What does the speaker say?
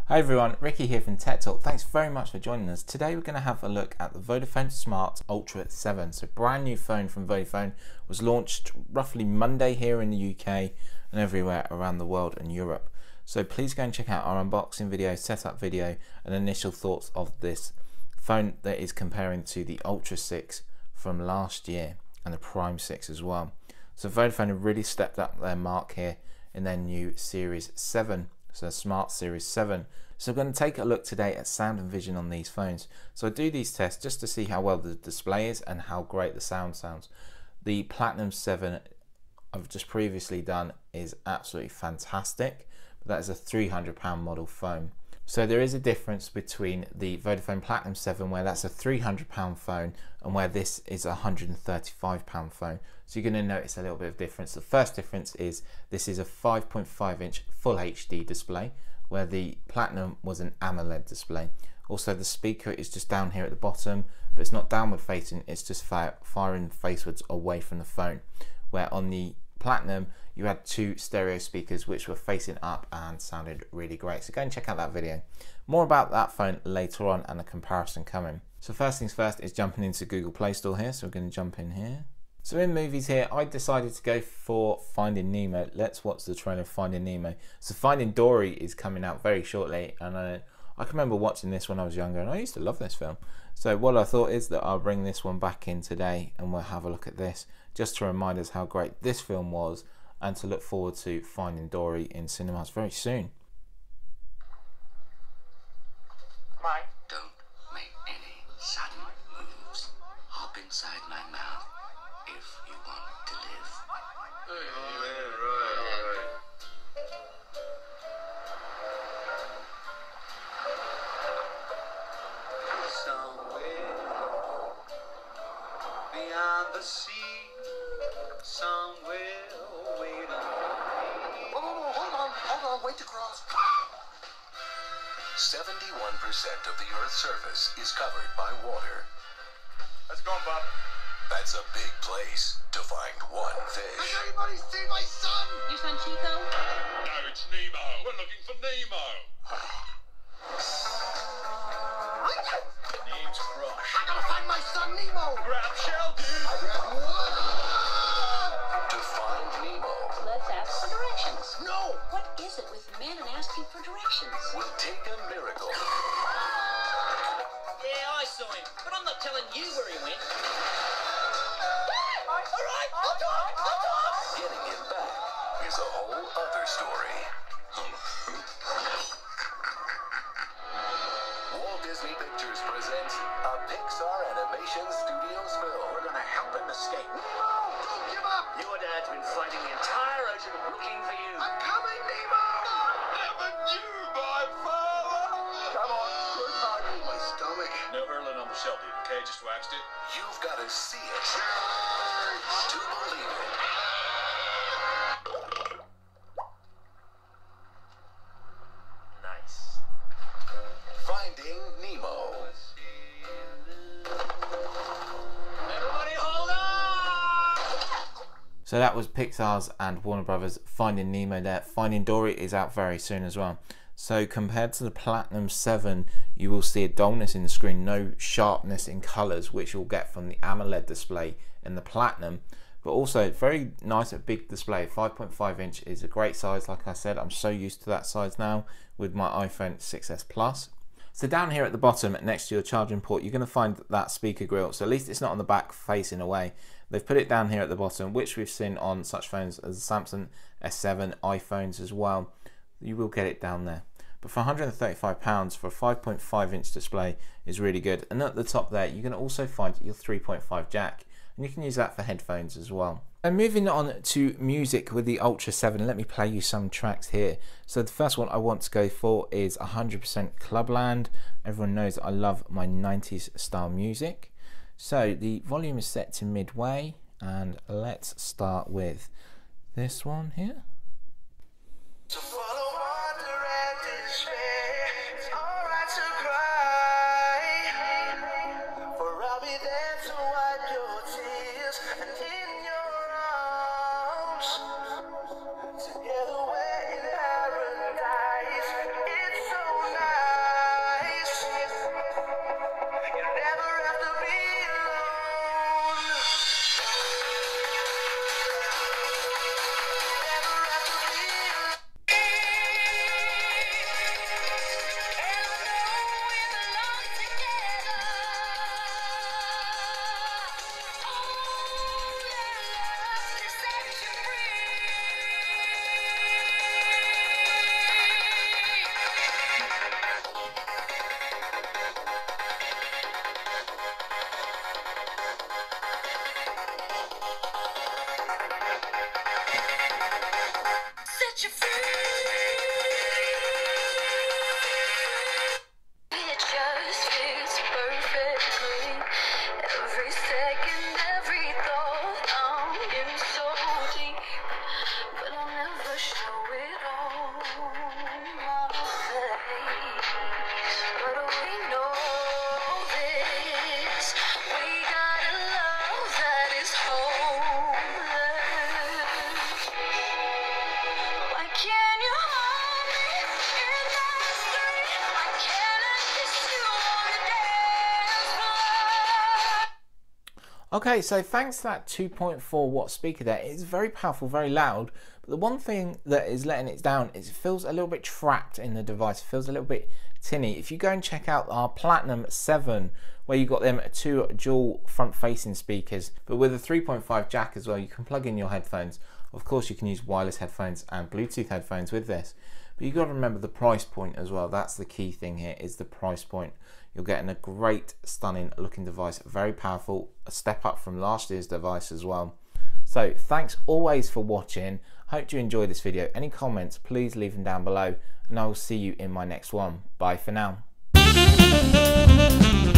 Hi everyone, Ricky here from Tech Talk. Thanks very much for joining us. Today we're going to have a look at the Vodafone Smart Ultra 7. So brand new phone from Vodafone, was launched roughly Monday here in the UK and everywhere around the world and Europe. So please go and check out our unboxing video, setup video and initial thoughts of this phone that is comparing to the Ultra 6 from last year and the Prime 6 as well. So Vodafone have really stepped up their mark here in their new Series 7. So Smart Series 7. So I'm going to take a look today at sound and vision on these phones. So I do these tests just to see how well the display is and how great the sound sounds. The Platinum 7 I've just previously done is absolutely fantastic, but that is a £300 model phone. So there is a difference between the Vodafone Platinum 7 where that's a £300 phone and where this is a £135 phone. So you're going to notice a little bit of difference. The first difference is this is a 5.5 inch Full HD display where the Platinum was an AMOLED display. Also the speaker is just down here at the bottom, but it's not downward facing, it's just firing facewards away from the phone. Where on the Platinum you had two stereo speakers which were facing up and sounded really great. So go and check out that video. More about that phone later on and a comparison coming. So first things first is jumping into Google Play Store here. So we're going to jump in here. So in movies here, I decided to go for Finding Nemo. Let's watch the trailer of Finding Nemo. So Finding Dory is coming out very shortly, and I can remember watching this when I was younger, and I used to love this film. So what I thought is that I'll bring this one back in today, and we'll have a look at this, just to remind us how great this film was, and to look forward to Finding Dory in cinemas very soon. Mike, don't make any sudden moves. Hop inside my mouth if you want to live. Right. Somewhere beyond the sea, somewhere waiting. Hold on, wait to cross. 71% of the Earth's surface is covered by water. Let's go, Bob. That's a big place to find one fish. Has anybody seen my son? Your son Chico? No, it's Nemo. We're looking for Nemo. Name's Crush. I gotta find my son Nemo. Grab shell, dude. Grab what? To find Nemo Let's ask for directions. No. What is it with men and asking for directions? will take a miracle. Yeah, I saw him, but I'm not telling you where he went. All right, I'll talk. Getting him back is a whole other story. Walt Disney Pictures presents a Pixar Animation Studios film. We're gonna help him escape. Nemo, don't give up. Your dad's been fighting the entire ocean looking for you. I'm coming, Nemo. Never knew my father. Come on, good night. My stomach. No hurling on the shell, dude, okay? Just waxed it. You've got to see it to believe it. Nice. Finding Nemo. Everybody hold on! So that was Pixar's and Warner Brothers Finding Nemo there. Finding Dory is out very soon as well. So compared to the Platinum 7, you will see a dullness in the screen, no sharpness in colours, which you'll get from the AMOLED display in the Platinum. But also very nice, a big display. 5.5 inch is a great size. Like I said, I'm so used to that size now with my iPhone 6s Plus. So down here at the bottom next to your charging port, you're going to find that speaker grill. So at least it's not on the back facing away. They've put it down here at the bottom, which we've seen on such phones as the Samsung S7, iPhones as well. You will get it down there. But for £135 for a 5.5 inch display is really good. And at the top there, you're going to also find your 3.5 jack. And you can use that for headphones as well. And moving on to music with the Ultra 7, let me play you some tracks here. So the first one I want to go for is 100% Clubland. Everyone knows I love my 90s style music. So the volume is set to midway, and let's start with this one here. Together we're in paradise. It's so nice. Okay, so thanks to that 2.4 watt speaker there, it's very powerful, very loud, but the one thing that is letting it down is it feels a little bit trapped in the device. It feels a little bit tinny. If you go and check out our Platinum 7, where you got them 2 dual front facing speakers, but with a 3.5 jack as well, you can plug in your headphones. Of course, you can use wireless headphones and Bluetooth headphones with this, but you've got to remember the price point as well. That's the key thing here, is the price point. You're getting a great, stunning looking device, very powerful, a step up from last year's device as well. So thanks always for watching. Hope you enjoyed this video. Any comments, please leave them down below, and I will see you in my next one. Bye for now.